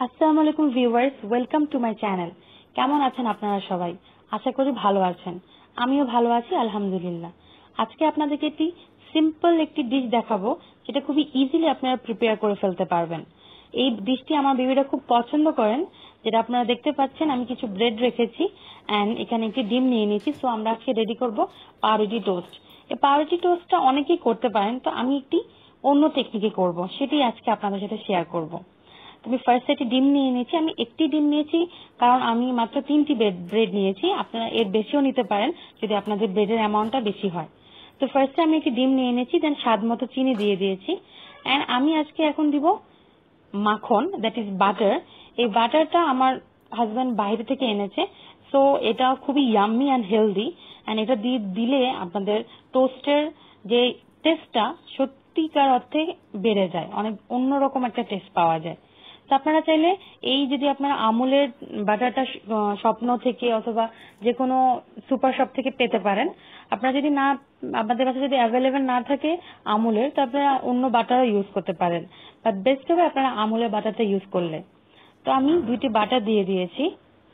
আসসালামু আলাইকুম viewers, welcome to my channel. কেমন আছেন আপনারা সবাই? আশা করি ভালো আছেন। আমিও ভালো আছি আলহামদুলিল্লাহ। আজকে আপনাদেরকে সিম্পল একটি ডিশ দেখাবো, যেটা খুবই ইজিলি আপনারা প্রিপেয়ার করে ফেলতে পারবেন। এই ডিশটি আমার বেবিরা খুব পছন্দ করেন। যেটা আপনারা দেখতে পাচ্ছেন, আমি কিছু ব্রেড রেখেছি এন্ড এখানে একটি ডিম নিয়ে নিয়েছি। সো আমরা আজকে রেডি করব পাউরুটি টোস্ট। এই পাউরুটি টোস্টটা অনেকেই করতে পারেন, তো আমি একটি অন্য টেকনিকে করব, সেটি আজকে আপনাদের সাথে শেয়ার করব। আমি ফার্স্ট একটি ডিম নিয়ে নিয়েছি। আমি একটি ডিম নিয়েছি কারণ আমি মাত্র 3টি ব্রেড নিয়েছি। আপনারা এর বেশিও নিতে পারেন যদি আপনাদের ব্রেডের অ্যামাউন্টটা বেশি হয়। তো ফার্স্টে আমি একটি ডিম নিয়ে নিয়েছি, দেন স্বাদ মতো চিনি দিয়ে দিয়েছি। এন্ড আমি আজকে এখন দিব মাখন, দ্যাট ইজ বাটার। এই বাটারটা আমার হাজব্যান্ড বাইরে থেকে এনেছে। সো এটা খুবই ইয়াম্মি অ্যান্ড হেলদি, অ্যান্ড এটা দিয়ে দিলে আপনাদের টোস্টের যে টেস্টটা সত্যিকার অর্থে বেড়ে যায়, অনেক অন্যরকম একটা টেস্ট পাওয়া যায়। তো আপনারা চাইলে এই যদি আপনারা আমুলের বাটারটা স্বপ্ন থেকে অথবা যে কোনো সুপার শপ থেকে পেতে পারেন। আপনারা যদি না, আপনাদের কাছে যদি অ্যাভেলেবেল না থাকে আমুলের, তো আপনারা অন্য বাটারও ইউজ করতে পারেন, বাট বেস্ট হবে আপনারা আমুলের বাটারটা ইউজ করলে। তো আমি 2টি বাটার দিয়ে দিয়েছি।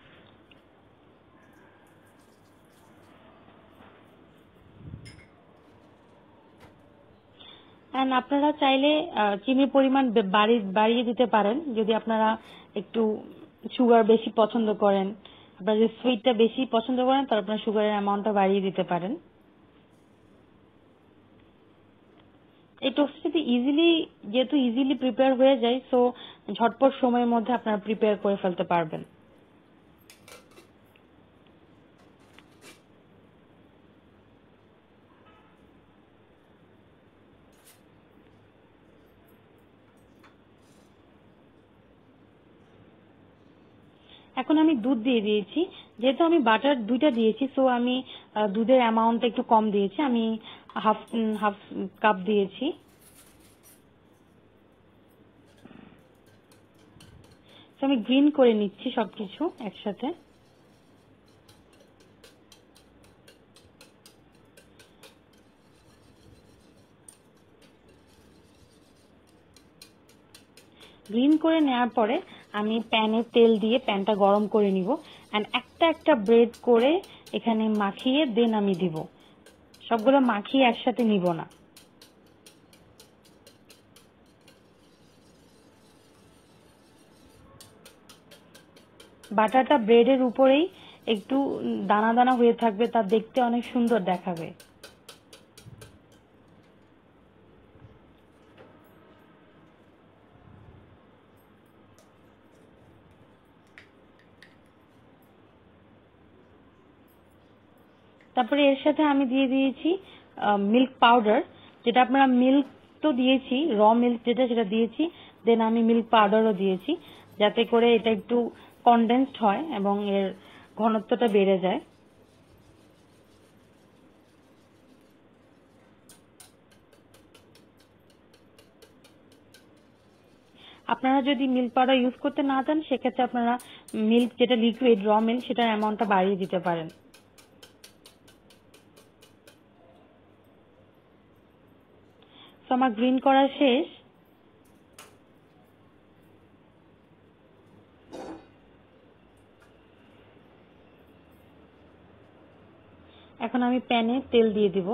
এন্ড আপনারা চাইলে চিনির পরিমাণ বাড়িয়ে দিতে পারেন যদি আপনারা একটু সুগার বেশি পছন্দ করেন। আপনারা যদি সুইটটা বেশি পছন্দ করেন তাহলে আপনারা সুগারের অ্যামাউন্টটা বাড়িয়ে দিতে পারেন। এই টোস্টটা যদি যেহেতু ইজিলি প্রিপেয়ার হয়ে যায়, সো ঝটপট সময়ের মধ্যে আপনারা প্রিপেয়ার করে ফেলতে পারবেন। এখন আমি দুধ দিয়ে দিয়েছি। যেহেতু আমি বাটার 2টা দিয়েছি, সো আমি দুধের অ্যামাউন্টটা একটু কম দিয়েছি। আমি হাফ হাফ কাপ দিয়েছি। তো আমি গ্রিন করে নিচ্ছি সবকিছু একসাথে। গ্রিন করে নেওয়ার পরে আমি প্যানে তেল দিয়ে প্যানটা গরম করে নিব, এন্ড একটা একটা ব্রেড করে এখানে মাখিয়ে দেন আমি দিব। সবগুলো মাখিয়ে একসাথে নিব না। বাটারটা ব্রেডের উপরেই একটু দানা দানা হয়ে থাকবে, তা দেখতে অনেক সুন্দর দেখাবে। তারপরে এর সাথে আমি দিয়ে দিয়েছি মিল্ক পাউডার। যেটা আপনারা মিল্ক তো দিয়েছি, র মিল্ক যেটা সেটা দিয়েছি, দেন আমি মিল্ক পাউডারও দিয়েছি যাতে করে এটা একটু কনডেন্সড হয় এবং এর ঘনত্বটা বেড়ে যায়। আপনারা যদি মিল্ক পাউডার ইউজ করতে না চান, সেক্ষেত্রে আপনারা মিল্ক যেটা লিকুইড র মিল্ক সেটার অ্যামাউন্টটা বাড়িয়ে দিতে পারেন। তো আমার গ্রিন করা শেষ। এখন আমি প্যানে তেল দিয়ে দিব।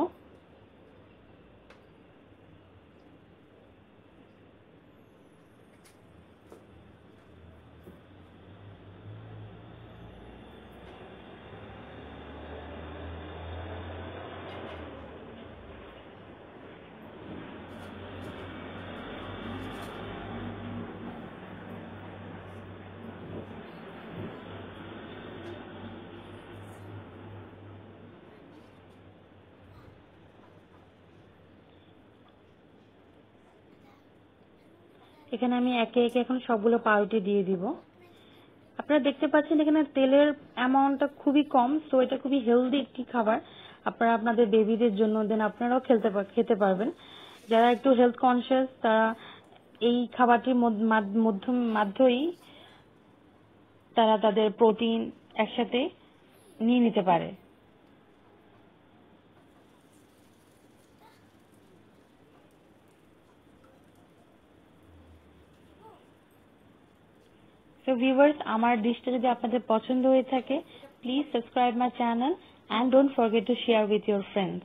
এখানে আমি একে একে এখন সবগুলো পাউরুটি দিয়ে দিব। আপনারা দেখতে পাচ্ছেন এখানে তেলের অ্যামাউন্টটা খুবই কম, সো এটা খুবই হেলদি একটি খাবার। আপনারা আপনাদের বেবিদের জন্য, দেন আপনারাও খেতে পারবেন। যারা একটু হেলথ কনসিয়াস তারা এই খাবারটির মাধ্যমেই তারা তাদের প্রোটিন একসাথে নিয়ে নিতে পারে। So viewers, আমার ডিশটা যদি আপনাদের পছন্দ হয়ে থাকে, please subscribe my channel and don't forget to share with your friends.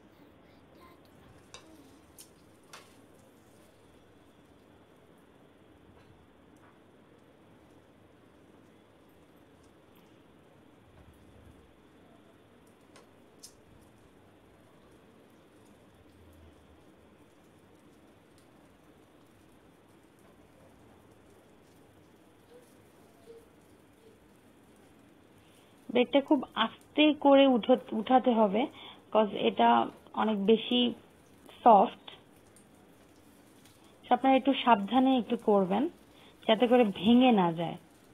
ব্রেডটা খুব আস্তে করে উঠাতে হবে, কজ এটা অনেক বেশি সফট। আপনারা একটু সাবধানে একটু করবেন যাতে করে ভেঙে না যায়।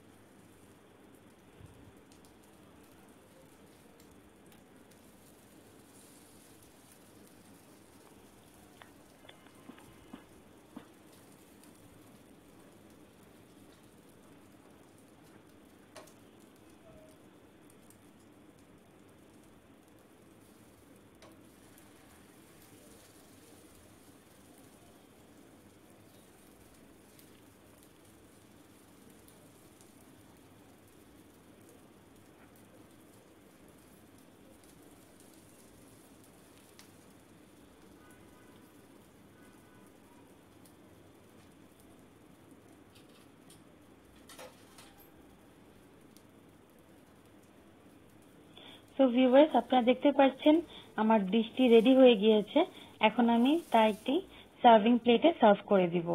সো ভিউয়ার্স, আপনারা দেখতে পাচ্ছেন আমার ডিশটি রেডি হয়ে গিয়েছে। এখন আমি তা একটি সার্ভিং প্লেটে সার্ভ করে দিব।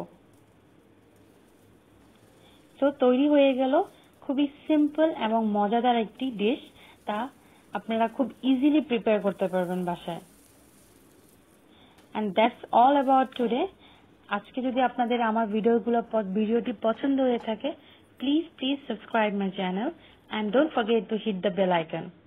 তো তৈরি হয়ে গেল খুবই সিম্পল এবং মজাদার একটি ডিশ। তা আপনারা খুব ইজিলি প্রিপেয়ার করতে পারবেন বাসায়। And that's all about today. আজকে যদি আপনাদের আমার ভিডিওটি পছন্দ হয়ে থাকে, please subscribe my channel and don't forget to hit the bell icon.